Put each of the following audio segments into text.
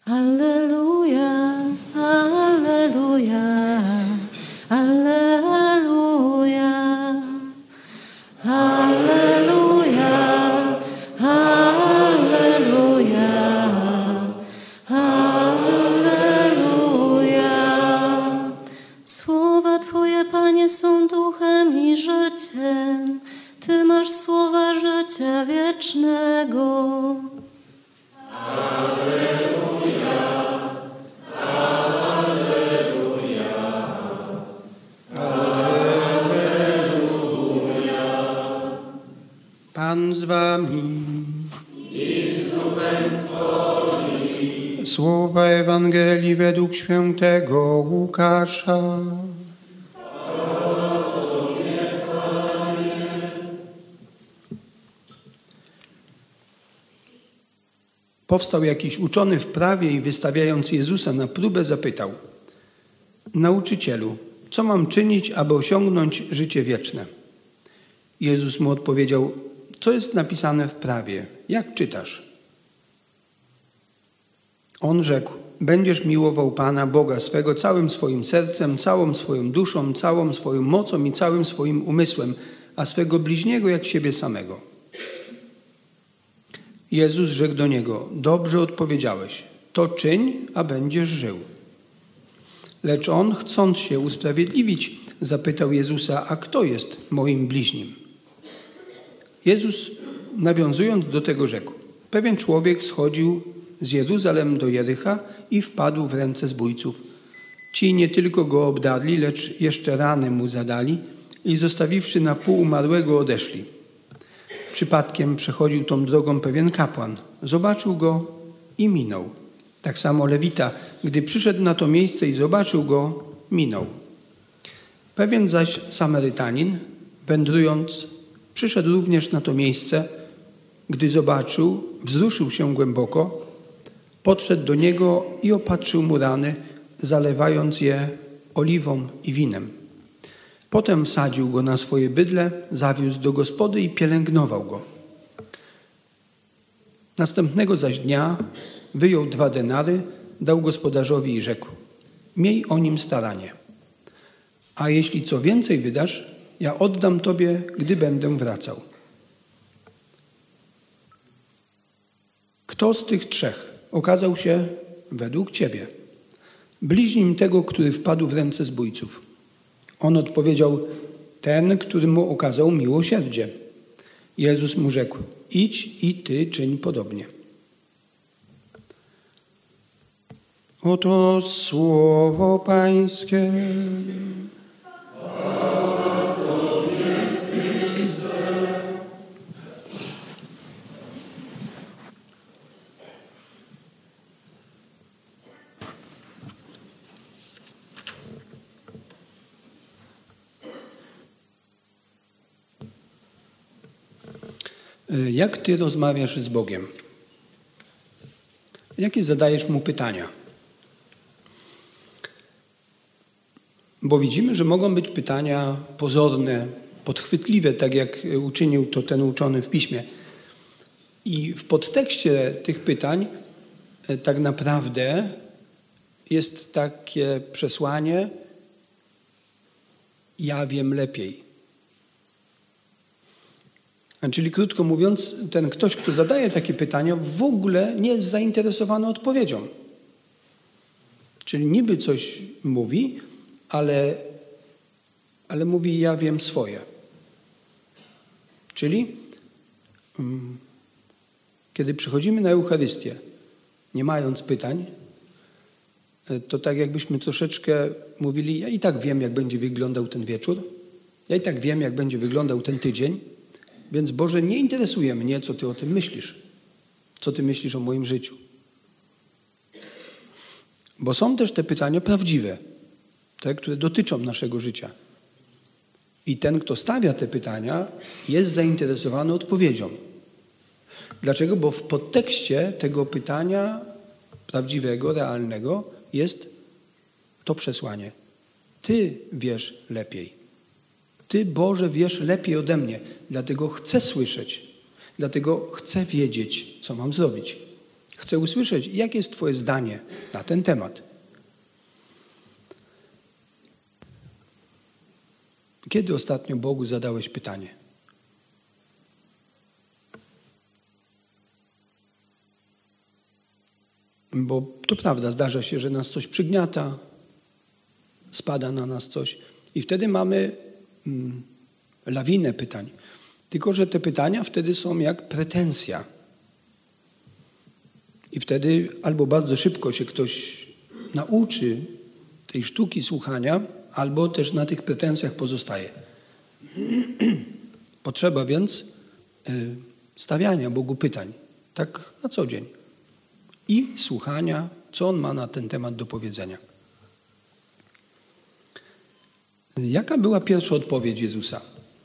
Alleluja, alleluja, alleluja, alleluja, alleluja, alleluja. Słowa Twoje, Panie, są duchem i życiem. Ty masz słowa życia wiecznego. Pan z wami. I z duchem Twoim. Słowa Ewangelii według świętego Łukasza. Powstał jakiś uczony w prawie i wystawiając Jezusa na próbę zapytał: Nauczycielu, co mam czynić, aby osiągnąć życie wieczne? Jezus mu odpowiedział: co jest napisane w prawie? Jak czytasz? On rzekł: będziesz miłował Pana Boga swego całym swoim sercem, całą swoją duszą, całą swoją mocą i całym swoim umysłem, a swego bliźniego jak siebie samego. Jezus rzekł do niego: dobrze odpowiedziałeś, to czyń, a będziesz żył. Lecz on, chcąc się usprawiedliwić, zapytał Jezusa: a kto jest moim bliźnim? Jezus, nawiązując do tego, rzekł: pewien człowiek schodził z Jeruzalem do Jericha i wpadł w ręce zbójców. Ci nie tylko go obdarli, lecz jeszcze rany mu zadali i zostawiwszy na pół umarłego, odeszli. Przypadkiem przechodził tą drogą pewien kapłan. Zobaczył go i minął. Tak samo Lewita, gdy przyszedł na to miejsce i zobaczył go, minął. Pewien zaś Samarytanin, wędrując, przyszedł również na to miejsce. Gdy zobaczył, wzruszył się głęboko, podszedł do niego i opatrzył mu rany, zalewając je oliwą i winem. Potem wsadził go na swoje bydle, zawiózł do gospody i pielęgnował go. Następnego zaś dnia wyjął 2 denary, dał gospodarzowi i rzekł: miej o nim staranie. A jeśli co więcej wydasz, ja oddam tobie, gdy będę wracał. Kto z tych 3 okazał się według ciebie bliźnim tego, który wpadł w ręce zbójców? On odpowiedział: ten, który mu okazał miłosierdzie. Jezus mu rzekł: idź i ty czyń podobnie. Oto słowo Pańskie. Jak ty rozmawiasz z Bogiem? Jakie zadajesz Mu pytania? Bo widzimy, że mogą być pytania pozorne, podchwytliwe, tak jak uczynił to ten uczony w Piśmie. I w podtekście tych pytań tak naprawdę jest takie przesłanie: ja wiem lepiej. Czyli krótko mówiąc, ten ktoś, kto zadaje takie pytania, w ogóle nie jest zainteresowany odpowiedzią. Czyli niby coś mówi, ale mówi: ja wiem swoje. Czyli kiedy przychodzimy na Eucharystię, nie mając pytań, to tak jakbyśmy troszeczkę mówili: ja i tak wiem, jak będzie wyglądał ten wieczór, ja i tak wiem, jak będzie wyglądał ten tydzień, więc Boże, nie interesuje mnie, co Ty o tym myślisz, co Ty myślisz o moim życiu. Bo są też te pytania prawdziwe, te, które dotyczą naszego życia. I ten, kto stawia te pytania, jest zainteresowany odpowiedzią. Dlaczego? Bo w podtekście tego pytania prawdziwego, realnego jest to przesłanie: Ty wiesz lepiej. Ty, Boże, wiesz lepiej ode mnie, dlatego chcę słyszeć, dlatego chcę wiedzieć, co mam zrobić. Chcę usłyszeć, jakie jest twoje zdanie na ten temat. Kiedy ostatnio Bogu zadałeś pytanie? Bo to prawda, zdarza się, że nas coś przygniata, spada na nas coś i wtedy mamy lawinę pytań. Tylko że te pytania wtedy są jak pretensja. I wtedy albo bardzo szybko się ktoś nauczy tej sztuki słuchania, albo też na tych pretensjach pozostaje. Potrzeba więc stawiania Bogu pytań, tak na co dzień. I słuchania, co On ma na ten temat do powiedzenia. Jaka była pierwsza odpowiedź Jezusa?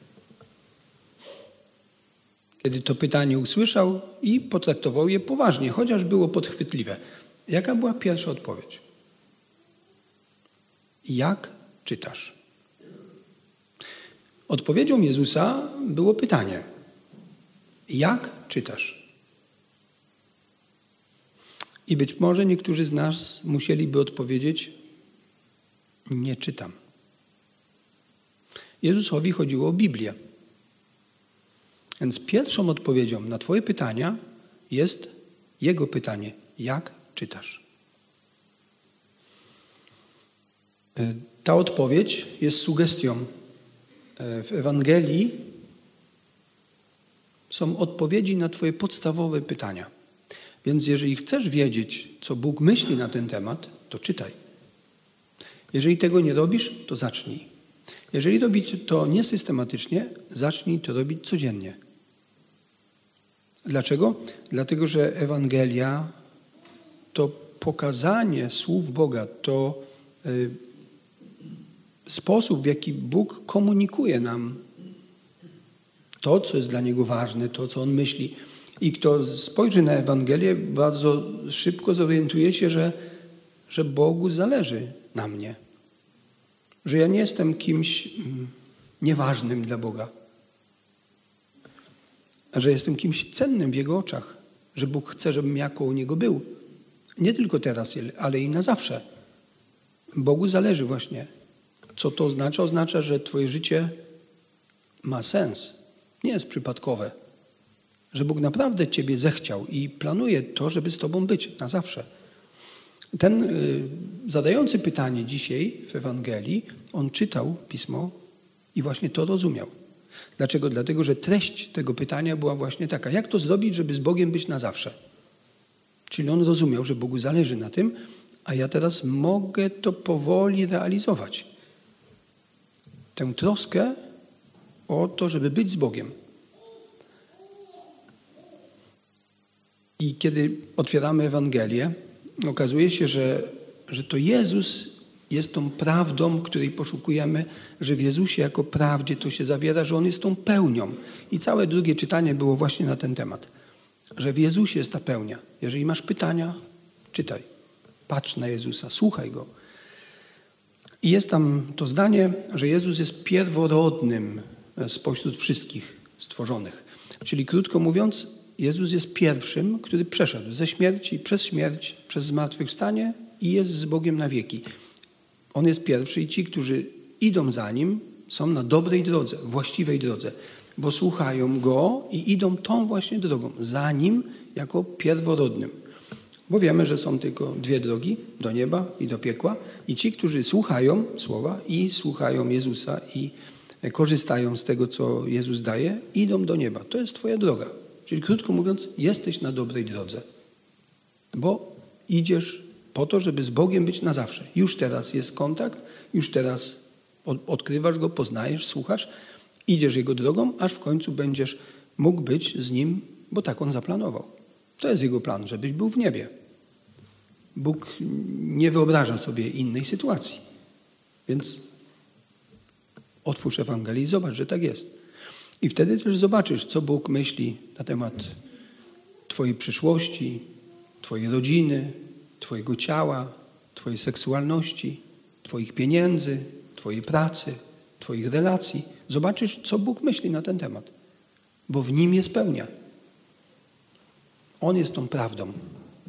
Kiedy to pytanie usłyszał i potraktował je poważnie, chociaż było podchwytliwe. Jaka była pierwsza odpowiedź? Jak czytasz? Odpowiedzią Jezusa było pytanie. Jak czytasz? I być może niektórzy z nas musieliby odpowiedzieć: nie czytam. Jezusowi chodziło o Biblię. Więc pierwszą odpowiedzią na twoje pytania jest Jego pytanie. Jak czytasz? Ta odpowiedź jest sugestią. W Ewangelii są odpowiedzi na twoje podstawowe pytania. Więc jeżeli chcesz wiedzieć, co Bóg myśli na ten temat, to czytaj. Jeżeli tego nie robisz, to zacznij. Jeżeli robisz to niesystematycznie, zacznij to robić codziennie. Dlaczego? Dlatego, że Ewangelia to pokazanie słów Boga, to sposób, w jaki Bóg komunikuje nam to, co jest dla Niego ważne, to, co On myśli. I kto spojrzy na Ewangelię, bardzo szybko zorientuje się, że Bogu zależy na mnie. Że ja nie jestem kimś nieważnym dla Boga. A że jestem kimś cennym w Jego oczach. Że Bóg chce, żebym ja koło Niego był. Nie tylko teraz, ale i na zawsze. Bogu zależy właśnie. Co to oznacza? Oznacza, że twoje życie ma sens. Nie jest przypadkowe. Że Bóg naprawdę ciebie zechciał i planuje to, żeby z tobą być na zawsze. Ten zadający pytanie dzisiaj w Ewangelii, on czytał Pismo i właśnie to rozumiał. Dlaczego? Dlatego, że treść tego pytania była właśnie taka. Jak to zrobić, żeby z Bogiem być na zawsze? Czyli on rozumiał, że Bogu zależy na tym, a ja teraz mogę to powoli realizować. Tę troskę o to, żeby być z Bogiem. I kiedy otwieramy Ewangelię, okazuje się, że to Jezus jest tą prawdą, której poszukujemy, że w Jezusie jako prawdzie to się zawiera, że On jest tą pełnią. I całe drugie czytanie było właśnie na ten temat. Że w Jezusie jest ta pełnia. Jeżeli masz pytania, czytaj. Patrz na Jezusa, słuchaj Go. I jest tam to zdanie, że Jezus jest pierworodnym spośród wszystkich stworzonych. Czyli krótko mówiąc, Jezus jest pierwszym, który przeszedł ze śmierci, przez zmartwychwstanie i jest z Bogiem na wieki. On jest pierwszy i ci, którzy idą za Nim, są na dobrej drodze, właściwej drodze, bo słuchają Go i idą tą właśnie drogą, za Nim jako pierworodnym. Bo wiemy, że są tylko dwie drogi, do nieba i do piekła. I ci, którzy słuchają słowa i słuchają Jezusa i korzystają z tego, co Jezus daje, idą do nieba. To jest twoja droga. Czyli krótko mówiąc, jesteś na dobrej drodze. Bo idziesz po to, żeby z Bogiem być na zawsze. Już teraz jest kontakt, już teraz odkrywasz Go, poznajesz, słuchasz, idziesz Jego drogą, aż w końcu będziesz mógł być z Nim, bo tak On zaplanował. To jest Jego plan, żebyś był w niebie. Bóg nie wyobraża sobie innej sytuacji. Więc otwórz Ewangelię i zobacz, że tak jest. I wtedy też zobaczysz, co Bóg myśli na temat twojej przyszłości, twojej rodziny, twojego ciała, twojej seksualności, twoich pieniędzy, twojej pracy, twoich relacji. Zobaczysz, co Bóg myśli na ten temat. Bo w Nim jest pełnia. On jest tą prawdą.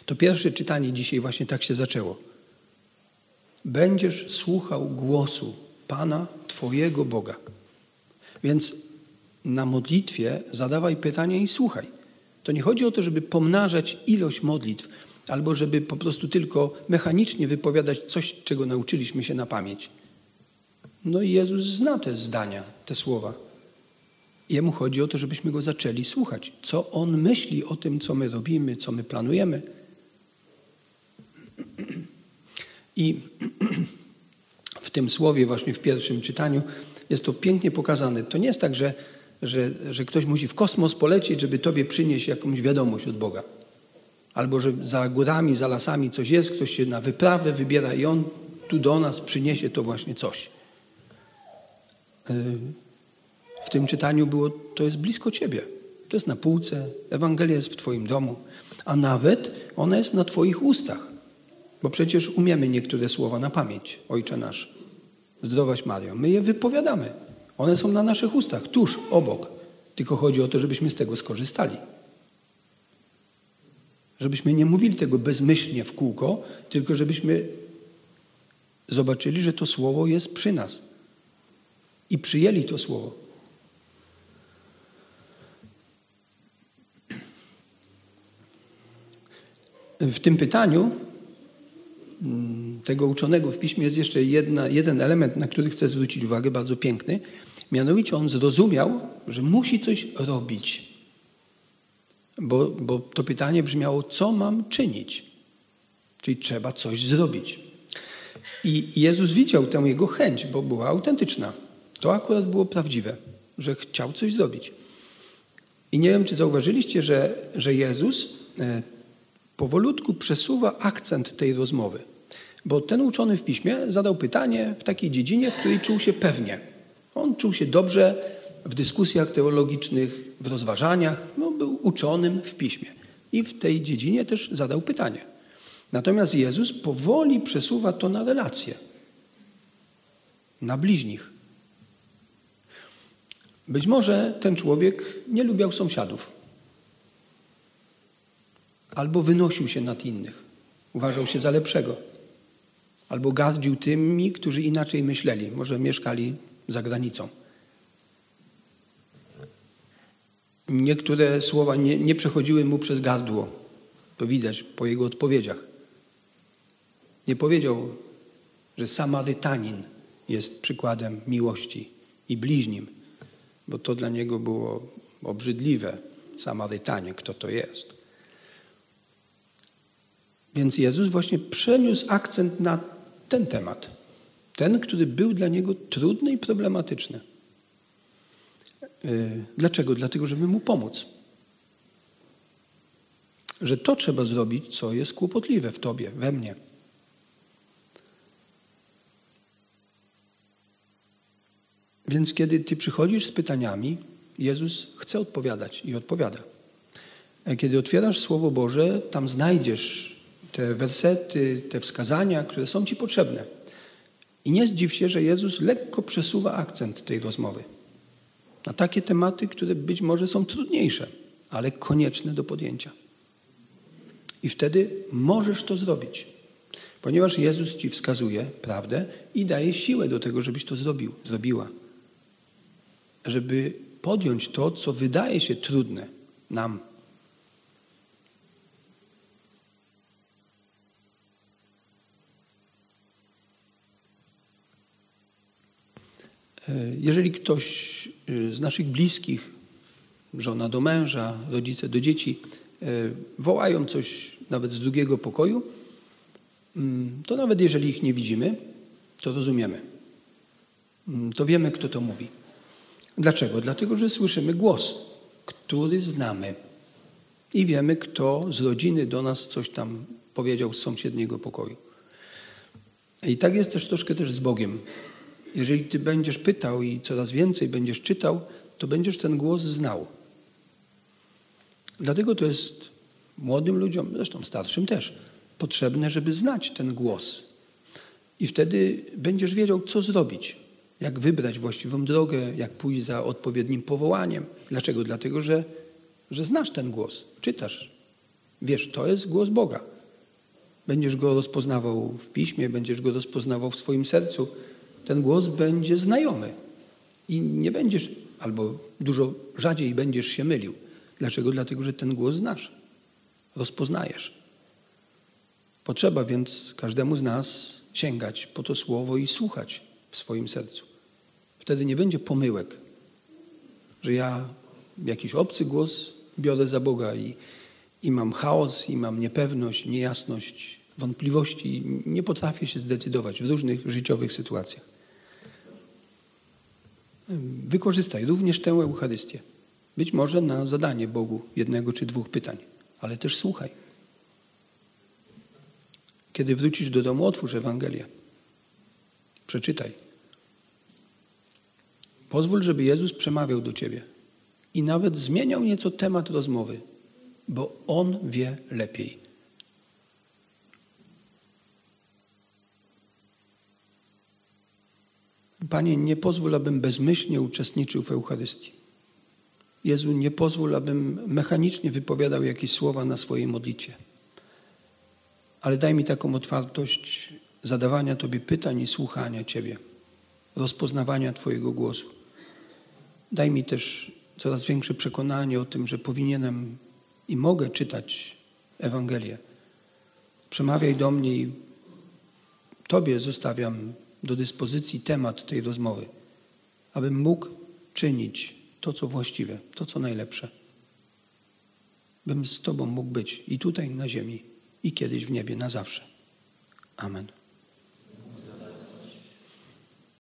To pierwsze czytanie dzisiaj właśnie tak się zaczęło. Będziesz słuchał głosu Pana, Twojego Boga. Więc na modlitwie zadawaj pytania i słuchaj. To nie chodzi o to, żeby pomnażać ilość modlitw, albo żeby po prostu tylko mechanicznie wypowiadać coś, czego nauczyliśmy się na pamięć. No i Jezus zna te zdania, te słowa. Jemu chodzi o to, żebyśmy Go zaczęli słuchać. Co On myśli o tym, co my robimy, co my planujemy. I w tym słowie właśnie w pierwszym czytaniu jest to pięknie pokazane. To nie jest tak, że ktoś musi w kosmos polecieć, żeby tobie przynieść jakąś wiadomość od Boga. Albo że za górami, za lasami coś jest, ktoś się na wyprawę wybiera i On tu do nas przyniesie to właśnie coś. W tym czytaniu to jest blisko ciebie. To jest na półce, Ewangelia jest w twoim domu, a nawet ona jest na twoich ustach. Bo przecież umiemy niektóre słowa na pamięć. Ojcze nasz, zdrowaś Mario. My je wypowiadamy. One są na naszych ustach, tuż obok. Tylko chodzi o to, żebyśmy z tego skorzystali. Żebyśmy nie mówili tego bezmyślnie w kółko, tylko żebyśmy zobaczyli, że to słowo jest przy nas. I przyjęli to słowo. W tym pytaniu tego uczonego w piśmie jest jeszcze jeden element, na który chcę zwrócić uwagę, bardzo piękny. Mianowicie on zrozumiał, że musi coś robić. Bo to pytanie brzmiało, co mam czynić? Czyli trzeba coś zrobić. I Jezus widział tę jego chęć, bo była autentyczna. To akurat było prawdziwe, że chciał coś zrobić. I nie wiem, czy zauważyliście, że Jezus powolutku przesuwa akcent tej rozmowy. Bo ten uczony w piśmie zadał pytanie w takiej dziedzinie, w której czuł się pewnie. On czuł się dobrze w dyskusjach teologicznych, w rozważaniach. Był uczonym w piśmie. I w tej dziedzinie też zadał pytanie. Natomiast Jezus powoli przesuwa to na relacje. Na bliźnich. Być może ten człowiek nie lubiał sąsiadów. Albo wynosił się nad innych. Uważał się za lepszego. Albo gardził tymi, którzy inaczej myśleli. Może mieszkali za granicą. Niektóre słowa nie przechodziły mu przez gardło. To widać po jego odpowiedziach. Nie powiedział, że Samarytanin jest przykładem miłości i bliźnim, bo to dla niego było obrzydliwe. Samarytanie, kto to jest? Więc Jezus właśnie przeniósł akcent na ten temat. Ten, który był dla niego trudny i problematyczny. Dlaczego? Dlatego, żeby mu pomóc. Że to trzeba zrobić, co jest kłopotliwe w tobie, we mnie. Więc kiedy ty przychodzisz z pytaniami, Jezus chce odpowiadać i odpowiada. Kiedy otwierasz Słowo Boże, tam znajdziesz te wersety, te wskazania, które są ci potrzebne. I nie zdziw się, że Jezus lekko przesuwa akcent tej rozmowy na takie tematy, które być może są trudniejsze, ale konieczne do podjęcia. I wtedy możesz to zrobić, ponieważ Jezus ci wskazuje prawdę i daje siłę do tego, żebyś to zrobiła. Żeby podjąć to, co wydaje się trudne nam. Jeżeli ktoś z naszych bliskich, żona do męża, rodzice do dzieci, wołają coś nawet z drugiego pokoju, to nawet jeżeli ich nie widzimy, to rozumiemy. To wiemy, kto to mówi. Dlaczego? Dlatego, że słyszymy głos, który znamy. I wiemy, kto z rodziny do nas coś tam powiedział z sąsiedniego pokoju. I tak jest troszkę też z Bogiem. Jeżeli ty będziesz pytał i coraz więcej będziesz czytał, to będziesz ten głos znał. Dlatego to jest młodym ludziom, zresztą starszym też, potrzebne, żeby znać ten głos. I wtedy będziesz wiedział, co zrobić, jak wybrać właściwą drogę, jak pójść za odpowiednim powołaniem. Dlaczego? Dlatego, że znasz ten głos, czytasz. Wiesz, to jest głos Boga. Będziesz go rozpoznawał w piśmie, będziesz go rozpoznawał w swoim sercu. Ten głos będzie znajomy i nie będziesz, albo dużo rzadziej będziesz się mylił. Dlaczego? Dlatego, że ten głos znasz, rozpoznajesz. Potrzeba więc każdemu z nas sięgać po to słowo i słuchać w swoim sercu. Wtedy nie będzie pomyłek, że ja jakiś obcy głos biorę za Boga i mam chaos, i mam niepewność, niejasność, wątpliwości. Nie potrafię się zdecydować w różnych życiowych sytuacjach. Wykorzystaj również tę Eucharystię. Być może na zadanie Bogu 1 czy 2 pytań, ale też słuchaj. Kiedy wrócisz do domu, otwórz Ewangelię. Przeczytaj. Pozwól, żeby Jezus przemawiał do ciebie i nawet zmieniał nieco temat rozmowy, bo On wie lepiej. Panie, nie pozwól, abym bezmyślnie uczestniczył w Eucharystii. Jezu, nie pozwól, abym mechanicznie wypowiadał jakieś słowa na swojej modlitwie. Ale daj mi taką otwartość zadawania Tobie pytań i słuchania Ciebie, rozpoznawania Twojego głosu. Daj mi też coraz większe przekonanie o tym, że powinienem i mogę czytać Ewangelię. Przemawiaj do mnie i Tobie zostawiam do dyspozycji temat tej rozmowy, abym mógł czynić to, co właściwe, to, co najlepsze. Bym z Tobą mógł być i tutaj na ziemi, i kiedyś w niebie, na zawsze. Amen.